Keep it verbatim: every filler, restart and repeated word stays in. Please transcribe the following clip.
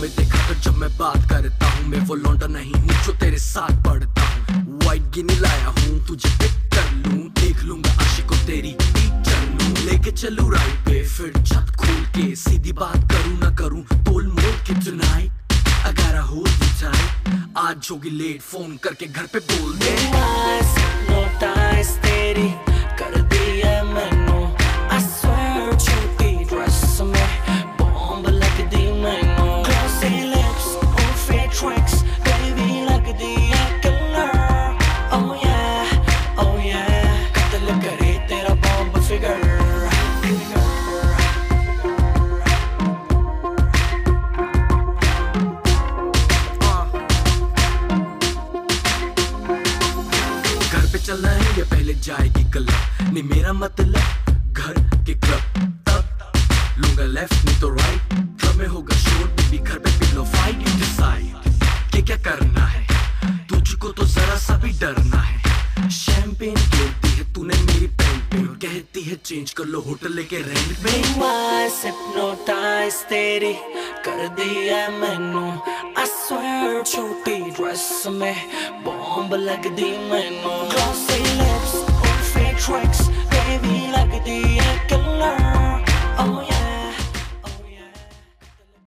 में देखा तो जब मैं बात करता हूँ मैं वो लौंडा नहीं हूँ जो तेरे साथ पढ़ता हूँ। वाइट गिनी लाया हूँ तुझे पिक कर लूँ, देख लूंगा आशिकों तेरी चल लूँ, लेके चलूँ राइड पे फिर छत खोल के सीधी बात करूँ ना करूँ तोल मोल के tonight I gotta hold you tight। आज होगी लेट फोन करके घर पे बोल दे तेरी कर दिया मैनू I swear छोटी ड्रेस में बॉम्ब लग दी मैनू glossy lips on fake tracks baby लग दी है killer oh yeah oh yeah कत्ल करे तेरा बॉम्ब फिगर चलना है या पहले जाएगी क्लब, नहीं मेरा मतलब घर के क्लब तब लूंगा लेफ्ट नहीं तो राइट, क्लब में होगा शोर बेबी घर पे पिलो फाइट यू डिसाइड कि क्या करना है, तुझको तो जरा सा भी डरना है। शैंपेन गिरती है तूने मेरी पेंट पे कहती है चेंज कर लो होटल लेके रेंट पे हिप्नोटाइज तेरी कर दिया मैनू I swear छोटी ड्रेस में बॉम्ब लग दी मैनू